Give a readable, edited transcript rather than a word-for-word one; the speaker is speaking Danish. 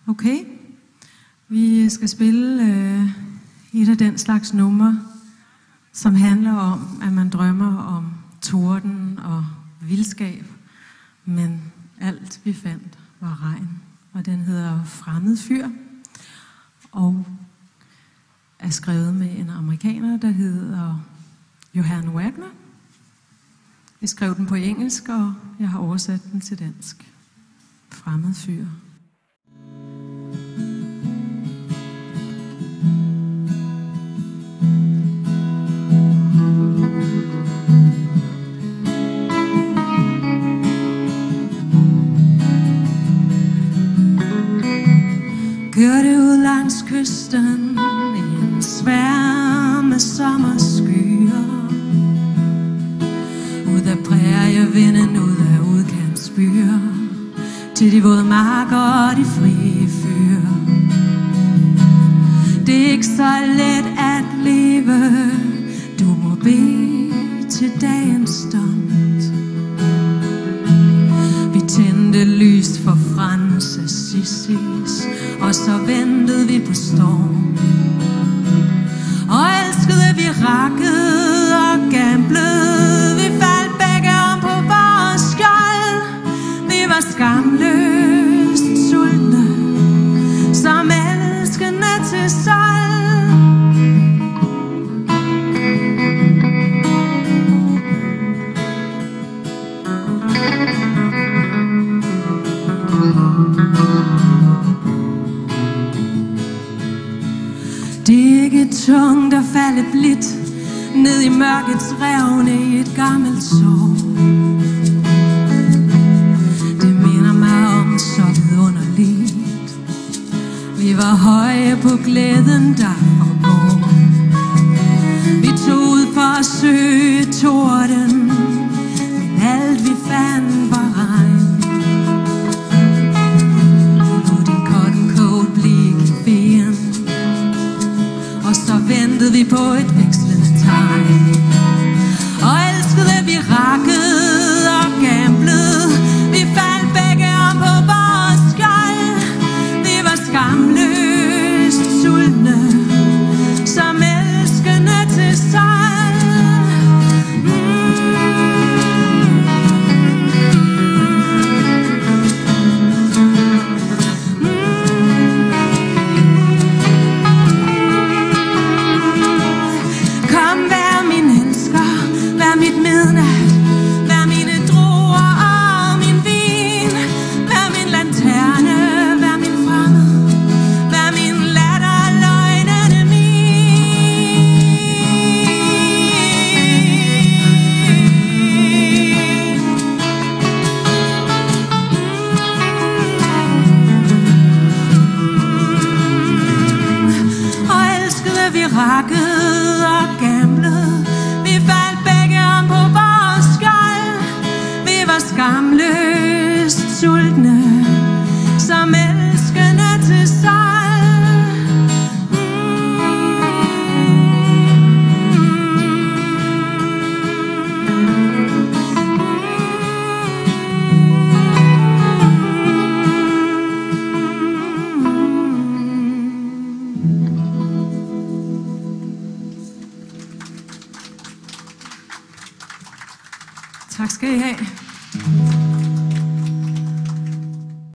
Okay, vi skal spille et af den slags numre, som handler om, at man drømmer om torden og vildskab, men alt vi fandt var regn. Og den hedder Fremmed Fyr, og er skrevet med en amerikaner, der hedder Johan Wagner. Jeg skrev den på engelsk, og jeg har oversat den til dansk. Fremmed Fyr. Kørte ud langs kysten i en sværme sommerskyer, ud af prærievinden, ud af udkantsbyer, til de våde marker og de frie fyr. Det er ikke så let at leve, du må bede til dagens stund. Vi tændte lys for Frances Assis, og så ventede vi på storm. Og elskede vi, rakkede og gamblede, vi faldt begge om på vores skjold. Vi var skamløst sultne, som elskende til sold. Det er ikke tungt at falde blidt ned i mørkets revne i et gammelt sår. Det minder mig om så vidunderligt. Vi var høje på glæden, der forgår. Vi tog ud for at søge torden, men alt vi fandt var regn. På din cotton coat blik i ben, og så ventede vi på et vekslende tegn. Og elskede vi, rakkede og gamblede, vi faldt begge om på vores skjold. Vi var skamløst sultne, som elskende til sold. Vær mine druer og min vin, vær min lanterne, vær min fremmed, vær min latter, løgnene min. Og elskede vi, rakkede